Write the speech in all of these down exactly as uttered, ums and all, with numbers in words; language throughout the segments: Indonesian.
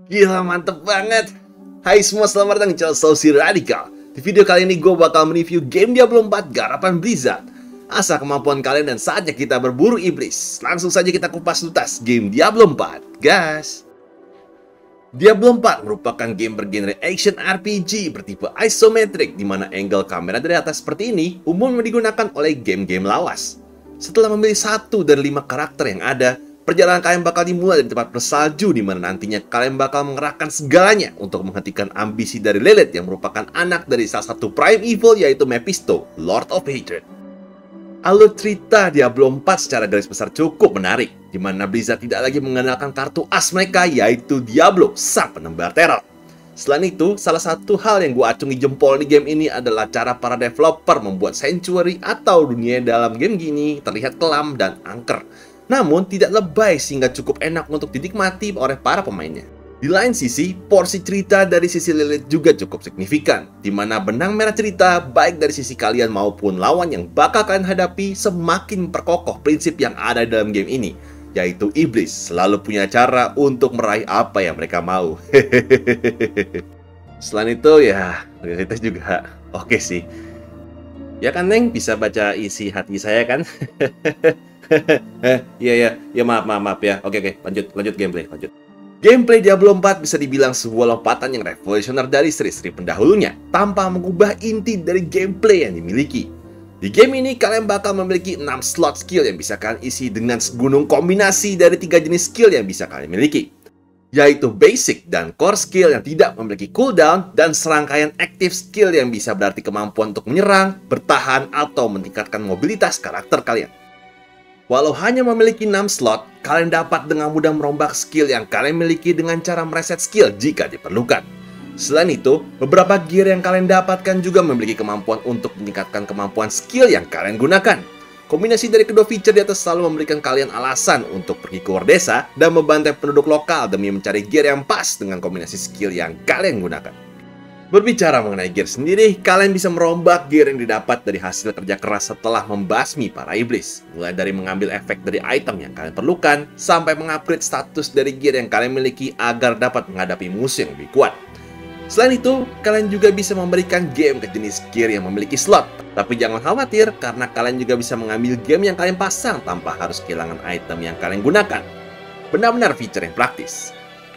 Gila, mantep banget. Hai semua, selamat datang di channel Sausi Radikal. Di video kali ini gue bakal mereview game Diablo empat garapan Blizzard. Asah kemampuan kalian dan saatnya kita berburu iblis. Langsung saja kita kupas tuntas game Diablo empat, guys. Diablo empat merupakan game bergenre action R P G bertipe isometric, di mana angle kamera dari atas seperti ini umumnya digunakan oleh game-game lawas. Setelah memilih satu dari lima karakter yang ada, perjalanan kalian bakal dimulai dari tempat bersalju, di mana nantinya kalian bakal mengerahkan segalanya untuk menghentikan ambisi dari Lilith yang merupakan anak dari salah satu prime evil, yaitu Mephisto, Lord of Hatred. Alur cerita Diablo empat secara garis besar cukup menarik, di mana Blizzard tidak lagi mengandalkan kartu as mereka, yaitu Diablo, sang penebar teror. Selain itu, salah satu hal yang gue acungi jempol di game ini adalah cara para developer membuat sanctuary atau dunia dalam game gini terlihat kelam dan angker, namun tidak lebay sehingga cukup enak untuk dinikmati oleh para pemainnya. Di lain sisi, porsi cerita dari sisi Lilith juga cukup signifikan, di mana benang merah cerita baik dari sisi kalian maupun lawan yang bakal kalian hadapi semakin memperkokoh prinsip yang ada dalam game ini, yaitu iblis selalu punya cara untuk meraih apa yang mereka mau. Selain itu ya, Lilith juga oke sih. Ya kan, Neng? Bisa baca isi hati saya kan? Eh, iya ya, ya maaf maaf maaf ya. Oke oke, lanjut lanjut gameplay, lanjut. Gameplay Diablo empat bisa dibilang sebuah lompatan yang revolusioner dari seri-seri pendahulunya, tanpa mengubah inti dari gameplay yang dimiliki. Di game ini kalian bakal memiliki enam slot skill yang bisa kalian isi dengan segunung kombinasi dari tiga jenis skill yang bisa kalian miliki, yaitu basic dan core skill yang tidak memiliki cooldown, dan serangkaian active skill yang bisa berarti kemampuan untuk menyerang, bertahan, atau meningkatkan mobilitas karakter kalian. Walau hanya memiliki enam slot, kalian dapat dengan mudah merombak skill yang kalian miliki dengan cara mereset skill jika diperlukan. Selain itu, beberapa gear yang kalian dapatkan juga memiliki kemampuan untuk meningkatkan kemampuan skill yang kalian gunakan. Kombinasi dari kedua feature di atas selalu memberikan kalian alasan untuk pergi ke luar desa dan membantai penduduk lokal demi mencari gear yang pas dengan kombinasi skill yang kalian gunakan. Berbicara mengenai gear sendiri, kalian bisa merombak gear yang didapat dari hasil kerja keras setelah membasmi para iblis. Mulai dari mengambil efek dari item yang kalian perlukan, sampai mengupgrade status dari gear yang kalian miliki agar dapat menghadapi musuh yang lebih kuat. Selain itu, kalian juga bisa memberikan game ke jenis gear yang memiliki slot. Tapi jangan khawatir, karena kalian juga bisa mengambil game yang kalian pasang tanpa harus kehilangan item yang kalian gunakan. Benar-benar feature yang praktis.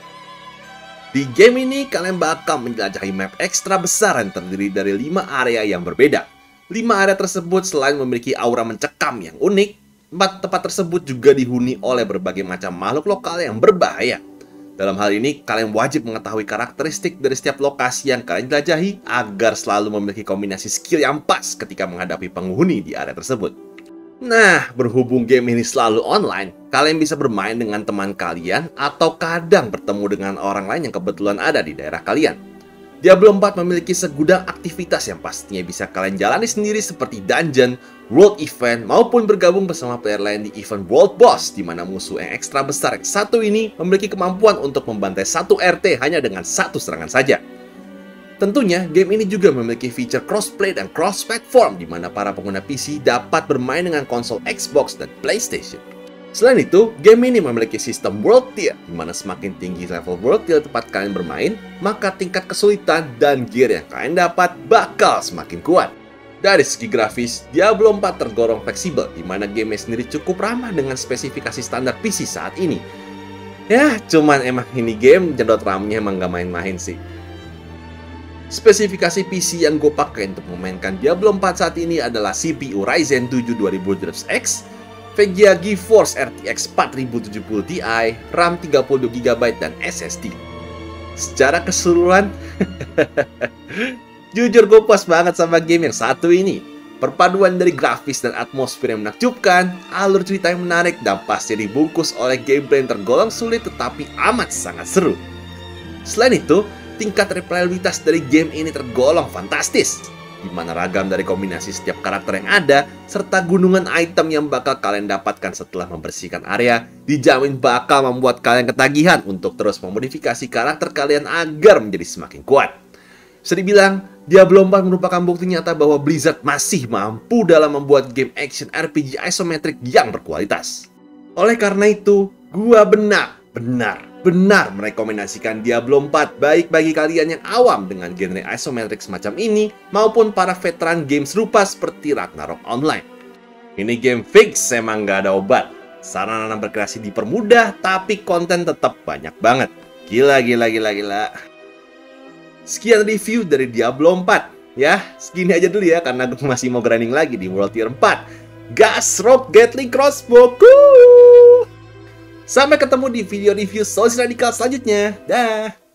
Di game ini, kalian bakal menjelajahi map ekstra besar yang terdiri dari lima area yang berbeda. lima area tersebut selain memiliki aura mencekam yang unik, empat tempat tersebut juga dihuni oleh berbagai macam makhluk lokal yang berbahaya. Dalam hal ini, kalian wajib mengetahui karakteristik dari setiap lokasi yang kalian jelajahi agar selalu memiliki kombinasi skill yang pas ketika menghadapi penghuni di area tersebut. Nah, berhubung game ini selalu online, kalian bisa bermain dengan teman kalian atau kadang bertemu dengan orang lain yang kebetulan ada di daerah kalian. Diablo empat memiliki segudang aktivitas yang pastinya bisa kalian jalani sendiri, seperti dungeon, world event, maupun bergabung bersama player lain di event world boss, di mana musuh yang ekstra besar yang satu ini memiliki kemampuan untuk membantai satu R T hanya dengan satu serangan saja. Tentunya, game ini juga memiliki fitur crossplay dan cross-platform, di mana para pengguna P C dapat bermain dengan konsol Xbox dan PlayStation. Selain itu, game ini memiliki sistem world tier, di mana semakin tinggi level world tier tempat kalian bermain, maka tingkat kesulitan dan gear yang kalian dapat bakal semakin kuat. Dari segi grafis, Diablo empat tergolong fleksibel, di mana game sendiri cukup ramah dengan spesifikasi standar P C saat ini. Ya, cuman emang ini game jedot RAM-nya emang gak main-main sih. Spesifikasi P C yang gue pakai untuk memainkan Diablo empat saat ini adalah C P U Ryzen tujuh dua ribu dua ratus X, V G A GeForce R T X empat ribu tujuh puluh Ti, RAM tiga puluh dua giga byte, dan S S D. Secara keseluruhan, jujur gue puas banget sama game yang satu ini. Perpaduan dari grafis dan atmosfer yang menakjubkan, alur cerita yang menarik, dan pasti dibungkus oleh gameplay yang tergolong sulit tetapi amat sangat seru. Selain itu, tingkat replayabilitas dari game ini tergolong fantastis, di mana ragam dari kombinasi setiap karakter yang ada, serta gunungan item yang bakal kalian dapatkan setelah membersihkan area, dijamin bakal membuat kalian ketagihan untuk terus memodifikasi karakter kalian agar menjadi semakin kuat. Bisa dibilang, Diablo empat merupakan bukti nyata bahwa Blizzard masih mampu dalam membuat game action R P G isometric yang berkualitas. Oleh karena itu, gua benar-benar benar merekomendasikan Diablo empat baik bagi kalian yang awam dengan genre isometric semacam ini maupun para veteran game serupa seperti Ragnarok Online. Ini game fix emang nggak ada obat. Sarana berkreasi dipermudah, tapi konten tetap banyak banget. Gila, gila, gila, gila. Sekian review dari Diablo empat. Ya, segini aja dulu ya, karena gue masih mau grinding lagi di World Tier empat. Gas, Rope, Gatling, Crossbow. Sampai ketemu di video review Solusi Radikal selanjutnya. Dah.